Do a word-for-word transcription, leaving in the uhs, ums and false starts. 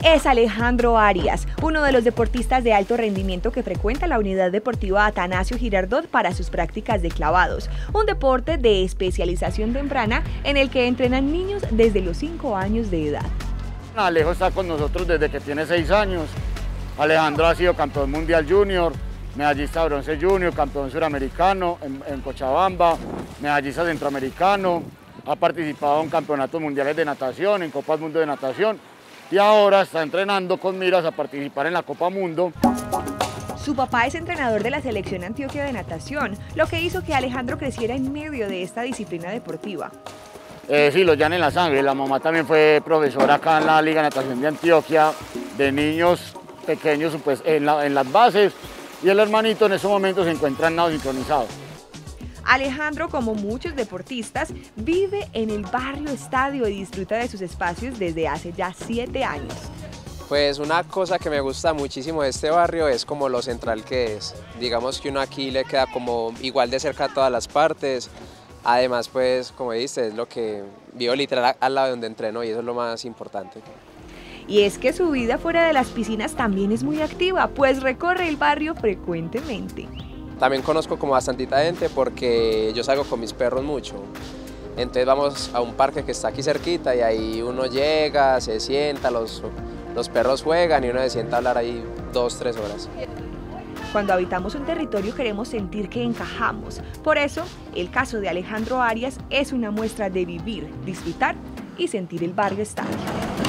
Es Alejandro Arias, uno de los deportistas de alto rendimiento que frecuenta la unidad deportiva Atanasio Girardot para sus prácticas de clavados, un deporte de especialización temprana en el que entrenan niños desde los cinco años de edad. Alejo está con nosotros desde que tiene seis años. Alejandro ha sido campeón mundial junior, medallista bronce junior, campeón suramericano en, en Cochabamba, medallista centroamericano, ha participado en campeonatos mundiales de natación, en Copas Mundo de Natación y ahora está entrenando con miras a participar en la Copa Mundo. Su papá es entrenador de la selección Antioquia de natación, lo que hizo que Alejandro creciera en medio de esta disciplina deportiva. Eh, sí, lo llevan en la sangre. La mamá también fue profesora acá en la Liga de Natación de Antioquia, de niños pequeños pues, en, la, en las bases, y el hermanito en ese momento se encuentra en nado sincronizado. Alejandro, como muchos deportistas, vive en el barrio Estadio y disfruta de sus espacios desde hace ya siete años. Pues una cosa que me gusta muchísimo de este barrio es como lo central que es. Digamos que uno aquí le queda como igual de cerca a todas las partes. Además, pues, como dices, es lo que vivo literal al lado de donde entreno y eso es lo más importante. Y es que su vida fuera de las piscinas también es muy activa, pues recorre el barrio frecuentemente. También conozco como bastantita gente porque yo salgo con mis perros mucho. Entonces vamos a un parque que está aquí cerquita y ahí uno llega, se sienta, los, los perros juegan y uno se sienta a hablar ahí dos, tres horas. Cuando habitamos un territorio queremos sentir que encajamos. Por eso, el caso de Alejandro Arias es una muestra de vivir, disfrutar y sentir el barrio Estadio.